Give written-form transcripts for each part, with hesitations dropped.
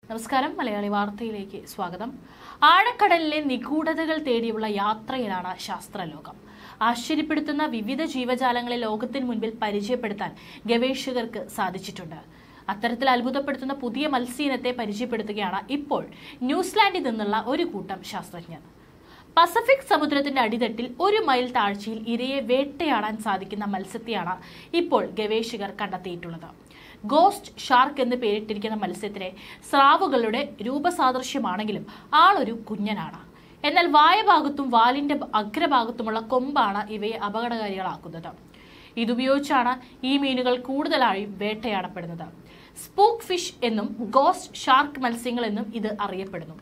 നമസ്കാരം മലയാളി വാർത്തയിലേക്ക് സ്വാഗതം. ആഴക്കടലിലെ നിഗൂഢതകൾ തേടിയുള്ള യാത്രയിലാണ് ശാസ്ത്രലോകം. ആശ്ചര്യപ്പെടുത്തുന്ന വിവിധ ജീവജാലങ്ങളെ ലോകത്തിന് മുൻപിൽ പരിചയപ്പെടുത്താൻ ഗവേഷകർക്ക് സാധിച്ചിട്ടുണ്ട്. അത്തരത്തിൽ അത്ഭുതപ്പെടുത്തുന്ന പുതിയ മത്സ്യയിനത്തെ പരിചയപ്പെടുത്തുകയാണ് ഇപ്പോൾ ന്യൂസിലാൻഡിൽ നിന്നുള്ള ഒരു കൂട്ടം ശാസ്ത്രജ്ഞർ. പസഫിക് സമുദ്രത്തിന്റെ അടിത്തട്ടിൽ 1 മൈൽ താഴ്ചയിൽ ഇരയെ വേട്ടയാടാൻ സാധിക്കുന്ന മത്സ്യത്തെയാണ് ഇപ്പോൾ ഗവേഷകർ കണ്ടെത്തിയിട്ടുള്ളത്. ഗോസ്റ്റ് ഷാർക്ക് എന്ന് പേരിട്ടിരിക്കുന്ന മത്സ്യത്തിനെ സ്രാവുകളുടെ രൂപസാദൃശ്യമാണെങ്കിലും ആളൊരു കുഞ്ഞനാണ്. എന്നാൽ വായഭാഗത്തും വാലിന്റെ അഗ്രഭാഗത്തുമുള്ള കൊമ്പാണ് ഇവയെ അപകടകാരികളാക്കുന്നത്. ഇതുപയോഗിച്ചാണ് ഈ മീനുകൾ കൂടുതലായും വേട്ടയാടപ്പെടുന്നത്. സ്പൂക്ക് ഫിഷ് എന്നും ഗോസ്റ്റ് ഷാർക്ക് മത്സ്യങ്ങൾ എന്നും ഇത് അറിയപ്പെടുന്നു.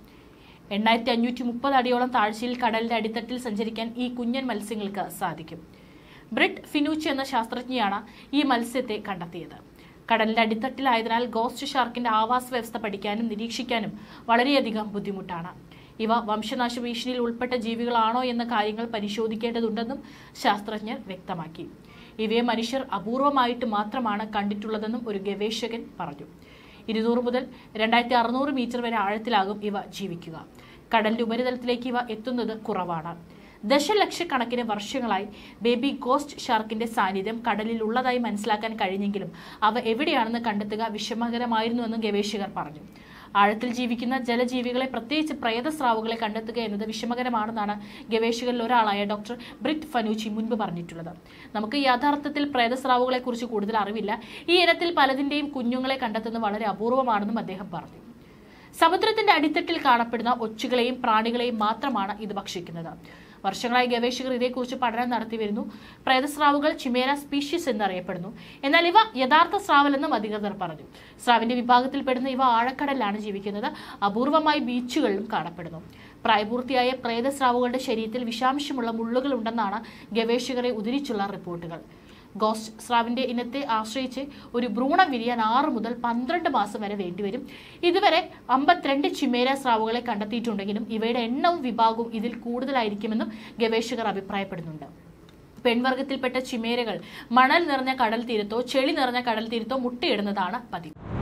8530 അടിയോളം താഴ്ചയിൽ കടലിന്റെ അടിത്തട്ടിൽ സഞ്ചരിക്കാൻ ഈ കുഞ്ഞൻ മത്സ്യങ്ങൾക്ക് സാധിക്കും. ബ്രിറ്റ് ഫിനൂച്ചി എന്ന ശാസ്ത്രജ്ഞയാണ് ഈ മത്സ്യത്തെ കണ്ടെത്തിയത്. കടലിന്റെ അടിത്തട്ടിലായതിനാൽ ഗോസ്റ്റ് ഷാർക്കിന്റെ ആവാസ വ്യവസ്ഥ പഠിക്കാനും നിരീക്ഷിക്കാനും വളരെയധികം ബുദ്ധിമുട്ടാണ്. ഇവ വംശനാശ ഭീഷണിയിൽ ഉൾപ്പെട്ട ജീവികളാണോ എന്ന കാര്യങ്ങൾ പരിശോധിക്കേണ്ടതുണ്ടെന്നും ശാസ്ത്രജ്ഞർ വ്യക്തമാക്കി. ഇവയെ മനുഷ്യർ അപൂർവമായിട്ട് മാത്രമാണ് കണ്ടിട്ടുള്ളതെന്നും ഒരു ഗവേഷകൻ പറഞ്ഞു. 200 മുതൽ 2600 മീറ്റർ വരെ ആഴത്തിലാകും ഇവ ജീവിക്കുക. കടലിന്റെ ഉപരിതലത്തിലേക്ക് ഇവ എത്തുന്നത് കുറവാണ്. ദശലക്ഷക്കണക്കിന് വർഷങ്ങളായി ബേബി ഗോസ്റ്റ് ഷാർക്കിന്റെ സാന്നിധ്യം കടലിൽ ഉള്ളതായി മനസ്സിലാക്കാൻ കഴിഞ്ഞെങ്കിലും അവ എവിടെയാണെന്ന് കണ്ടെത്തുക വിഷമകരമായിരുന്നുവെന്നും ഗവേഷകർ പറഞ്ഞു. ആഴത്തിൽ ജീവിക്കുന്ന ജലജീവികളെ, പ്രത്യേകിച്ച് പ്രേതസ്രാവുകളെ കണ്ടെത്തുക എന്നത് വിഷമകരമാണെന്നാണ് ഗവേഷകരിൽ ഒരാളായ ഡോക്ടർ ബ്രിറ്റ് ഫനൂച്ചി മുൻപ് പറഞ്ഞിട്ടുള്ളത്. നമുക്ക് യഥാർത്ഥത്തിൽ പ്രേതസ്രാവുകളെ കുറിച്ച് കൂടുതൽ അറിവില്ല. ഈ ഇനത്തിൽ പലതിന്റെയും കുഞ്ഞുങ്ങളെ കണ്ടെത്തുന്നത് വളരെ അപൂർവമാണെന്നും അദ്ദേഹം പറഞ്ഞു. സമുദ്രത്തിന്റെ അടിത്തട്ടിൽ കാണപ്പെടുന്ന ഒച്ചുകളെയും പ്രാണികളെയും മാത്രമാണ് ഇത് ഭക്ഷിക്കുന്നത്. വർഷങ്ങളായി ഗവേഷകർ ഇതേക്കുറിച്ച് പഠനം നടത്തി വരുന്നു. പ്രേതസ്രാവുകൾ ചിമേര സ്പീഷീസ് എന്നറിയപ്പെടുന്നു. എന്നാൽ ഇവ യഥാർത്ഥ സ്രാവല്ലെന്നും അധികൃതർ പറഞ്ഞു. സ്രാവിന്റെ വിഭാഗത്തിൽപ്പെടുന്ന ഇവ ആഴക്കടലിലാണ് ജീവിക്കുന്നത്. അപൂർവമായി ബീച്ചുകളിലും കാണപ്പെടുന്നു. പ്രായപൂർത്തിയായ പ്രേതസ്രാവുകളുടെ ശരീരത്തിൽ വിഷാംശമുള്ള മുള്ളുകൾ ഉണ്ടെന്നാണ് ഗവേഷകരെ ഉദ്ധരിച്ചുള്ള റിപ്പോർട്ടുകൾ. ഗോസ്റ്റ് സ്രാവിന്റെ ഇനത്തെ ആശ്രയിച്ച് ഒരു ഭ്രൂണം വിരിയാൻ 6 മുതൽ 12 മാസം വരെ വേണ്ടിവരും. ഇതുവരെ 52 ചിമേര സ്രാവുകളെ കണ്ടെത്തിയിട്ടുണ്ടെങ്കിലും ഇവയുടെ എണ്ണവും വിഭാഗവും ഇതിൽ കൂടുതലായിരിക്കുമെന്നും ഗവേഷകർ അഭിപ്രായപ്പെടുന്നുണ്ട്. പെൺവർഗത്തിൽപ്പെട്ട ചിമേരകൾ മണൽ നിറഞ്ഞ കടൽ തീരത്തോ ചെളി നിറഞ്ഞ കടൽ തീരത്തോ മുട്ടയിടുന്നതാണ് പതിവ്.